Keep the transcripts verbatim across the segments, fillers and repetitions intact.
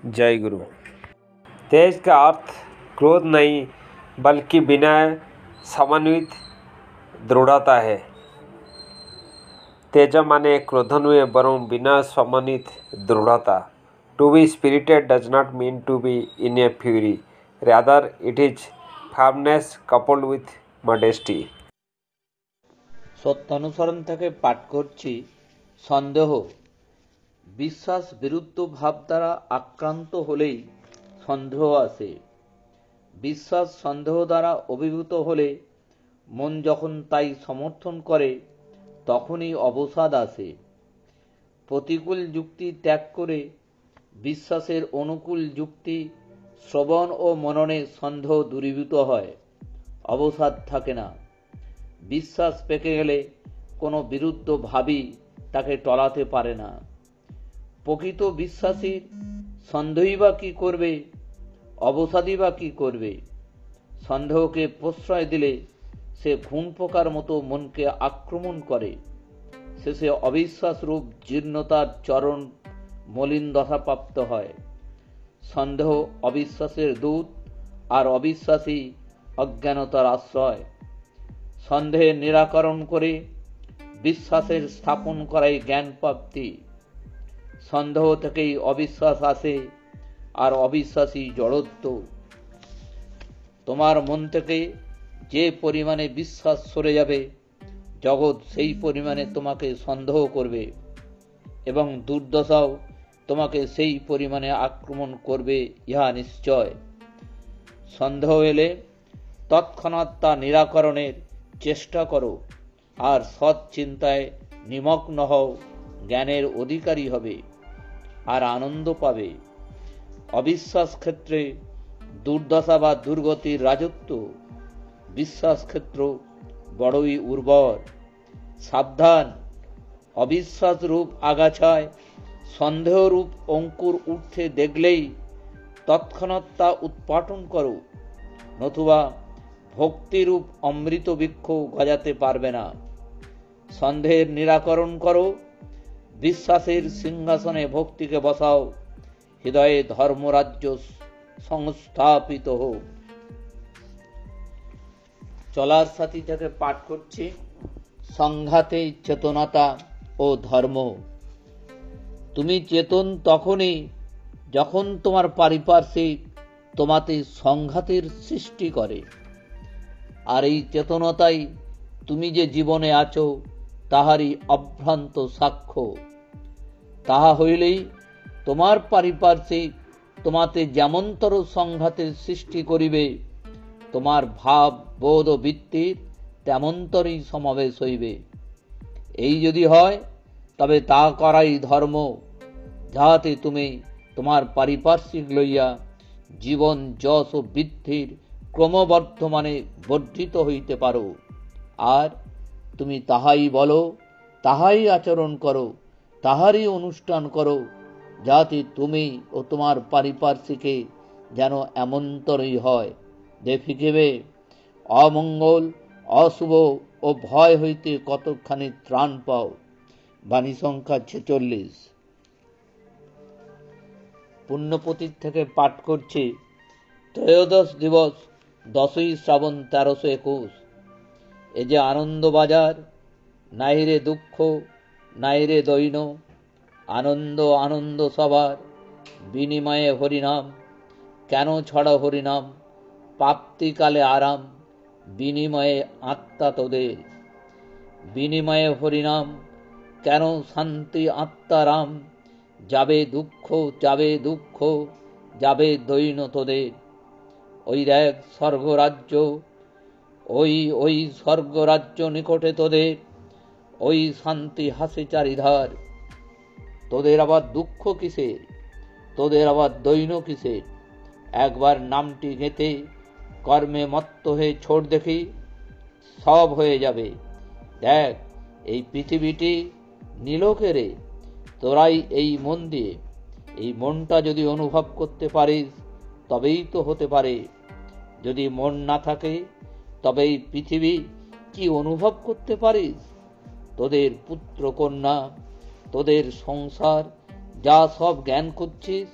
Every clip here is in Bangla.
जय गुरु। तेज का अर्थ क्रोध नहीं बल्कि बिना समन्वित दृढ़ता है। तेज माने क्रोध नुहे बरं बिना समन्वित दृढ़ता। To be spirited does not mean to be in a fury, rather it is firmness coupled with modesty. Satyanusaran থেকে পাঠ করছি। সন্দেহ বিশ্বাস বিরুদ্ধ ভাব দ্বারা আক্রান্ত হলেই সন্দেহ আসে। বিশ্বাস সন্দেহ দ্বারা অভিভূত হলে মন যখন তাই সমর্থন করে তখনই অবসাদ আসে। প্রতিকূল যুক্তি ত্যাগ করে বিশ্বাসের অনুকূল যুক্তি শ্রবণ ও মননে সন্দেহ দূরীভূত হয়, অবসাদ থাকে না। বিশ্বাস পেকে গেলে কোনো বিরুদ্ধ ভাবই তাকে টলাতে পারে না। প্রকৃত বিশ্বাসীর সন্দেহই বা কী করবে, অবসাদই বা কী করবে? সন্দেহকে প্রশ্রয় দিলে সে ঘুণ পোকার মতো মনকে আক্রমণ করে, শেষে অবিশ্বাস রূপ জীর্ণতার চরণ মলিন দশাপ্রাপ্ত হয়। সন্দেহ অবিশ্বাসের দূত, আর অবিশ্বাসী অজ্ঞানতার আশ্রয়। সন্দেহের নিরাকরণ করে বিশ্বাসের স্থাপন করাই জ্ঞান প্রাপ্তি। সন্দেহ থেকেই অবিশ্বাস আসে, আর অবিশ্বাসী জড়ত্ব। তোমার মন থেকে যে পরিমাণে বিশ্বাস সরে যাবে, জগৎ সেই পরিমাণে তোমাকে সন্দেহ করবে, এবং দুর্দশাও তোমাকে সেই পরিমাণে আক্রমণ করবে, ইহা নিশ্চয়। সন্দেহ এলে তৎক্ষণাৎ তা নিরাকরণের চেষ্টা করো, আর সৎ চিন্তায় নিমগ্ন হও। জ্ঞানের অধিকারী হবে, আর আনন্দ পাবে। অবিশ্বাস ক্ষেত্রে দুর্দশা বা দুর্গতির রাজত্ব, বিশ্বাস ক্ষেত্র বড়ই উর্বর। সাবধান, অবিশ্বাস রূপ আগাছায় সন্দেহ রূপ অঙ্কুর উঠতে দেখলেই তৎক্ষণাৎ তা উৎপাটন করো, নতুবা ভক্তিরূপ অমৃত বৃক্ষ গজাতে পারবে না। সন্দেহের নিরাকরণ করো, বিশ্বাসের সিংহাসনে ভক্তিকে বসাও, হৃদয়ে ধর্মরাজ্য সংস্থাপিত হোক। চলার সাথী থেকে পাঠ করছি। সংঘাতে চেতনতা ও ধর্ম। তুমি চেতন তখনই যখন তোমার পারিপার্শ্বিক তোমাতে সংঘাতের সৃষ্টি করে, আর এই চেতনতাই তুমি যে জীবনে আছো তাহারই অভ্রান্ত সাক্ষ্য। তাহা হইলেই তোমার পারিপার্শ্বিক তোমাতে যেমনতর সংঘাতের সৃষ্টি করিবে, তোমার ভাব বোধ ও বৃত্তির তেমনতরই সমাবেশ হইবে। এই যদি হয় তবে তা করাই ধর্ম, যাহাতে তুমি তোমার পারিপার্শ্বিক লইয়া জীবন যশ ও বৃদ্ধির ক্রমবর্ধমানে বর্ধিত হইতে পারো। আর তুমি তাহাই বলো, তাহাই আচরণ করো, তাহারই অনুষ্ঠান করো, যাতে তুমি ও তোমার পারিপার্শ্বিকে যেন এমনতরই হয়। দেখিবে অমঙ্গল, অশুভ ও ভয় হইতে কতখানি ত্রাণ পাও। বাণী সংখ্যা ছেচল্লিশ। পুণ্যপতির থেকে পাঠ করছি। ত্রয়োদশ দিবস, দশই শ্রাবণ, তেরোশো একুশ। এ যে আনন্দ বাজার, নাইরে দুঃখ নাইরে দৈন। আনন্দ আনন্দ সবার, বিনিময়ে হরিনাম। কেন ছড়া হরিনাম, প্রাপ্তিকালে আরাম। বিনিময়ে আত্মা তোদের, বিনিময়ে হরিনাম। কেন শান্তি আত্মারাম। যাবে দুঃখ যাবে দুঃখ, যাবে দৈন তোদের। ওই দেখ স্বর্গরাজ্য, ওই ওই স্বর্গরাজ্য নিকটে তোদের। ওই শান্তি হাসে চারিধার। তোদের আবার দুঃখ কিসের, তোদের আবার দৈন কিসের? একবার নামটি গেঁথে কর্মে মত্ত হয়ে ছোড় দেখি, সব হয়ে যাবে। দেখ এই পৃথিবীটি নীলকেরে, তোরাই এই মন দিয়ে। এই মনটা যদি অনুভব করতে পারিস তবেই তো হতে পারে। যদি মন না থাকে তবে এই পৃথিবী কি অনুভব করতে পারিস? তোদের পুত্র কন্যা, তোদের সংসার, যা সব জ্ঞান করছিস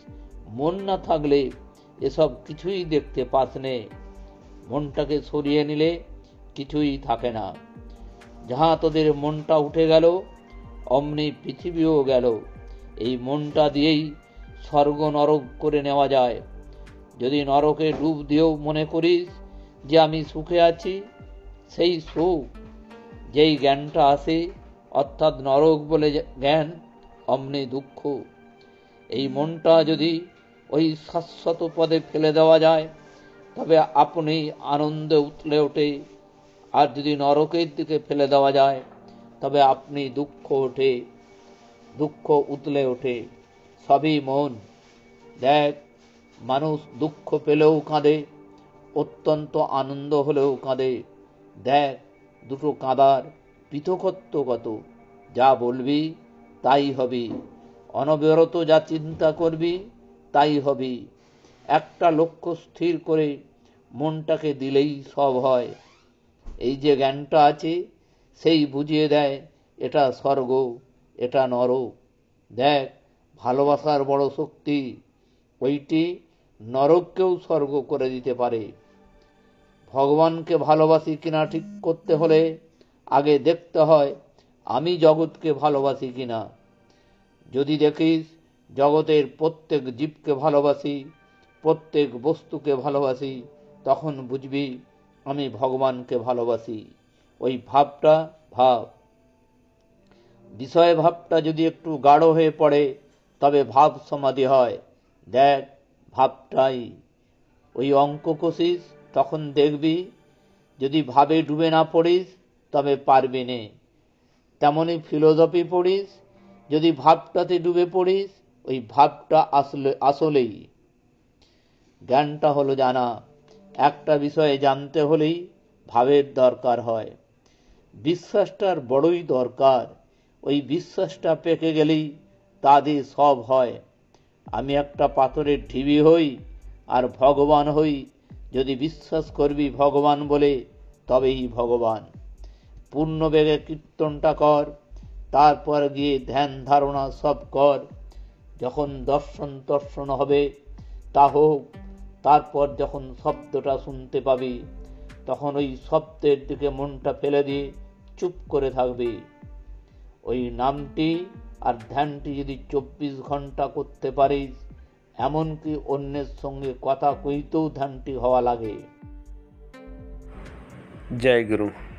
মন না থাকলে এসব কিছুই দেখতে পাস নে। মনটাকে সরিয়ে নিলে কিছুই থাকে না। যাহা তোদের মনটা উঠে গেল, অমনি পৃথিবীও গেল। এই মনটা দিয়েই স্বর্গ নরক করে নেওয়া যায়। যদি নরকে ডুব দিয়েও মনে করিস যে আমি সুখে আছি, সেই সুখ যেই জ্ঞানটা আসে, অর্থাৎ নরক বলে জ্ঞান, অমনি দুঃখ। এই মনটা যদি ওই শাশ্বত পদে ফেলে দেওয়া যায়, তবে আপনি আনন্দে উতলে ওঠে। আর যদি নরকের দিকে ফেলে দেওয়া যায়, তবে আপনি দুঃখ ওঠে, দুঃখ উতলে ওঠে। সবই মন। দেখ, মানুষ দুঃখ পেলেও কাঁদে, অত্যন্ত আনন্দ হলেও কাঁদে। দেখ, দুটো কাঁদার পৃথকত্ব কত। যা বলবি তাই হবি, অনবরত যা চিন্তা করবি তাই হবি। একটা লক্ষ্য স্থির করে মনটাকে দিলেই সব হয়। এই যে জ্ঞানটা আছে, সেই বুঝিয়ে দেয় এটা স্বর্গ, এটা নরক। দেখ, ভালোবাসার বড় শক্তি, ওইটি নরককেও স্বর্গ করে দিতে পারে। ভগবানকে ভালোবাসি কিনা ঠিক করতে হলে আগে দেখতে হয় আমি জগৎকে ভালোবাসি কিনা। যদি দেখিস জগতের প্রত্যেক জীবকে ভালোবাসি, প্রত্যেক বস্তুকে ভালোবাসি, তখন বুঝবি আমি ভগবানকে ভালোবাসি। ওই ভাবটা ভাব। বিষয় ভাবটা যদি একটু গাঢ় হয়ে পড়ে, তবে ভাব সমাধি হয়। দেখ, ভাবটাই। ওই অঙ্ক কষিস, তখন দেখবি। যদি ভাবে ডুবে না পড়িস, তবে পারবি নে। তেমনি ফিলোসফি পড়িস, যদি ভাবটাতে ডুবে পড়িস, ওই ভাবটা আসলে আসলেই। জ্ঞানটা হলো জানা। একটা বিষয়ে জানতে হলেই ভাবের দরকার হয়। বিশ্বাসটার বড়ই দরকার। ওই বিশ্বাসটা পেকে গেলেই তা দিয়ে সব হয়। আমি একটা পাথরের ঢিবি হই আর ভগবান হই, যদি বিশ্বাস করবি ভগবান বলে, তবেই ভগবান। পূর্ণ বেগে কীর্তনটা কর, তারপর গিয়ে ধ্যান ধারণা সব কর। যখন দর্শন দর্শন হবে তা হোক, তারপর যখন শব্দটা শুনতে পাবি, তখন ওই শব্দের দিকে মনটা ফেলে দিয়ে চুপ করে থাকবি। ওই নামটি আর ধ্যানটি যদি চব্বিশ ঘন্টা করতে পারিস, এমনকি অন্যের সঙ্গে কথা কইতেও ধ্যানটি হওয়া লাগে। জয় গুরু।